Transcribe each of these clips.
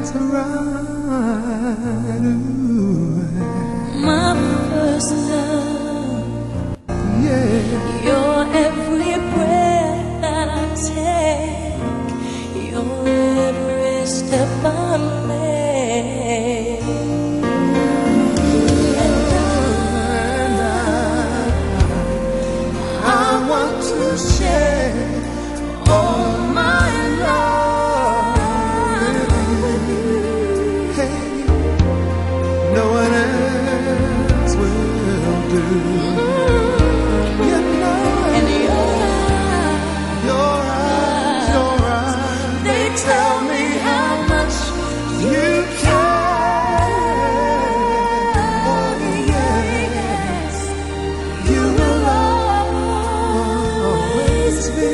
that's right. Ooh. My first love, Yeah. your every breath that I take, your every step I make. And I want to share all my love with you. Hey, no one else will do. You know, And your eyes, they tell me how much you care. Oh, yes, you will always be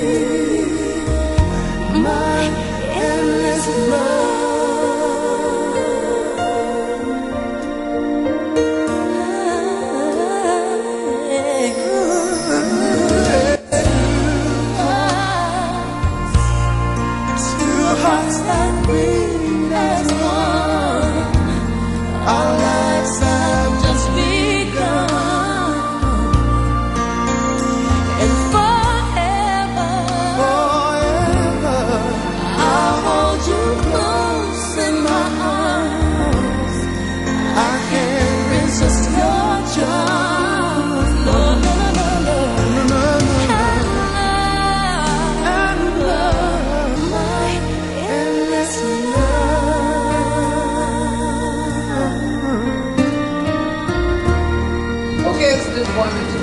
my endless love. Two hearts that beat as one. Our lives have just begun, and forever I'll hold you close in my arms. I can't resist your charms. No, no, no, no, no. And love, my endless love. Okay, it's just 1 and 2.